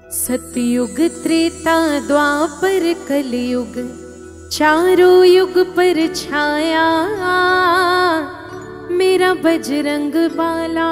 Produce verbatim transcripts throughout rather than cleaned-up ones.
सतयुग त्रेता द्वापर कलयुग चारों युग पर छाया मेरा बजरंग बाला।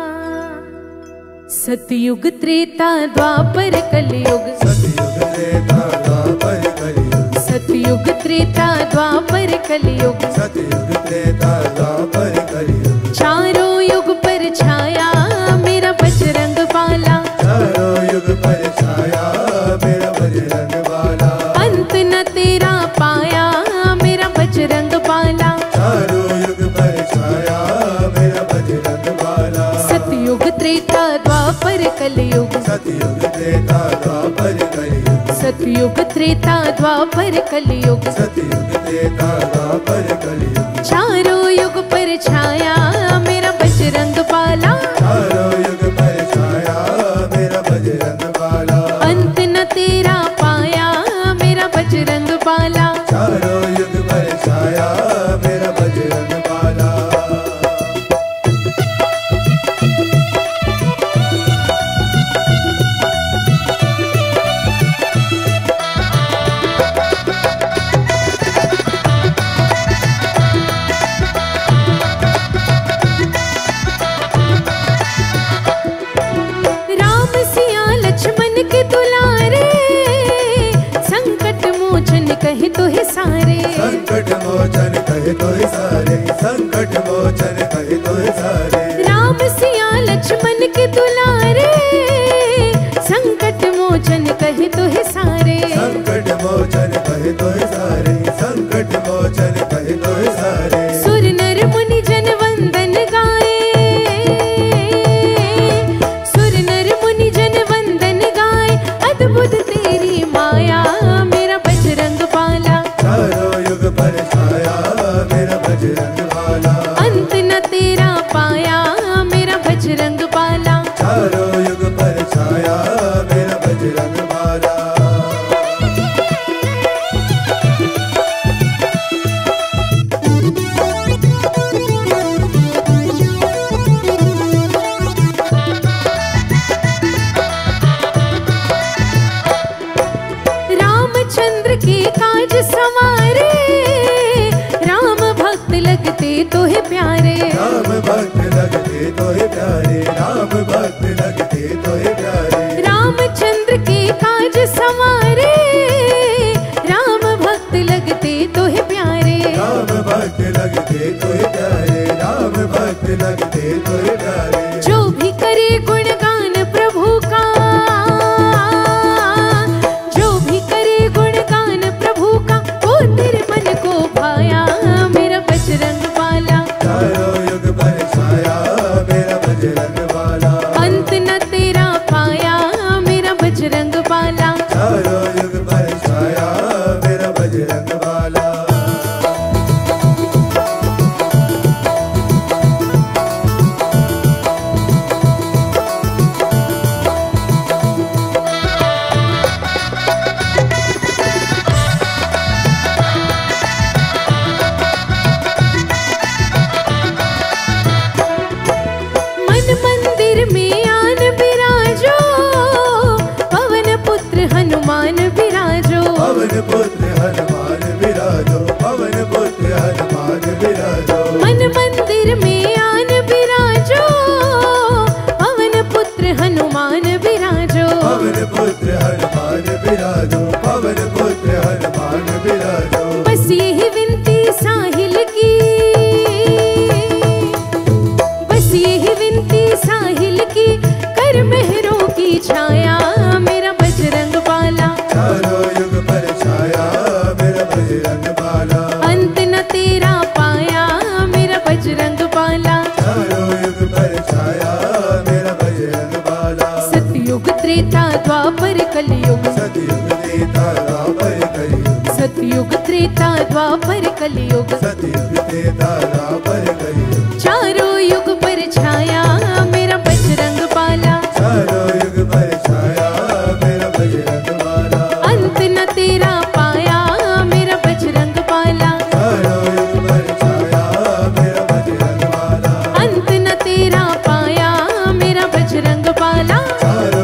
सतयुग त्रेता द्वापर कलयुग सतयुग त्रेता द्वापर कलयुग सतयुग त्रेता द्वापर कलयुग सतयुग त्रेता द्वापर कलयुग चारों युग पर छाया मेरा बजरंग बाला। चारों युग पर छाया मेरा बजरंग बाला। अंत न तेरा पाया मेरा बजरंग बाला। चारों युग पर छाया मेरा बजरंग बाला। सतयुग त्रेता द्वापर कलयुग सतयुग त्रेता द्वापर कलयुग सतयुग त्रेता द्वापर कलयुग सतयुग त्रेता द्वापर कलयुग चारों युग पर छाया मेरा बजरंग बाला। चारों युग पर छाया मेरा बजरंग बाला। अंत न तेरा पाया मेरा बजरंग बाला। चारों युग पर छाया मेरा बजरंग बाला। राम सिया लक्ष्मण के दुलारे संकट मोचन कहे तो है सारे। संकट मोचन कहे तो ही सारे संकट मोचन कहे तो ही सारे। राम सिया लक्ष्मण के दुलारे संकट मोचन कहे तो है सारे। संकट मोचन कहे तो ही सारे संकट मोचन कहे तो ही सारे। सुर नर मुनि जन वंदन गाए सुर नर मुनि जन वंदन गाए अद्भुत तेरी माया मेरा बजरंग बाला। चारों युग पर छाया मेरा बजरंग बाला। अंत न तेरा पाया मेरा बजरंग बाला। चारों युग पर छाया मेरा बजरंग बाला। रामचंद्र के काज सवारे राम भक्त लगते तो है प्यारे। राम भक्त लगते तो ही प्यारे राम भक्त लगते तो ही प्यारे। रामचंद्र के काज सवारे राम भक्त लगते तो है प्यारे। राम भक्त लगते तो ही प्यारे राम भक्त लगते तो ही प्यारे। जो भी करे गुणगान प्रभु का जो भी करे गुणगान प्रभु का वो तेरे मन को भाया मेरा बजरंग बाला। चारों युग पर छाया मेरा बजरंग बाला। अंत न तेरा पाया मेरा बजरंग बाला। चारों युग पर छाया मेरा बजरंग बाला। मन मंदिर में आन विराजो पवन पुत्र हनुमान विराजो। पवन पुत्र हनुमान विराजो पवन पुत्र हनुमान विराजो। मन मंदिर में आन विराजो पवन पुत्र हनुमान विराजो। पवन पुत्र हनुमान विराजो पवन पुत्र हनुमान विराजो। बस यही विनती साहिल की बस यही विनती साहिल की कर मेहरों की छाया मेरा बजरंग बाला। चारों युग पर छाया मेरा बजरंग बाला। अंत न तेरा पाया मेरा बजरंग बाला। चारों युग पर छाया मेरा बजरंग बाला। सतयुग त्रेता द्वापर कलयुग सतयुग त्रेता द्वापर कलयुग सतयुग त्रेता द्वापर कलयुग सतयुग त्रेता द्वापर कलयुग चारों युग पर छाया मेरा बजरंग बाला। चारों युग पर छाया मेरा बजरंग बाला। अंत न तेरा पाया मेरा बजरंग बाला। चारों युग पर छाया मेरा बजरंग बाला। अंत न तेरा पाया मेरा बजरंग बाला। चारों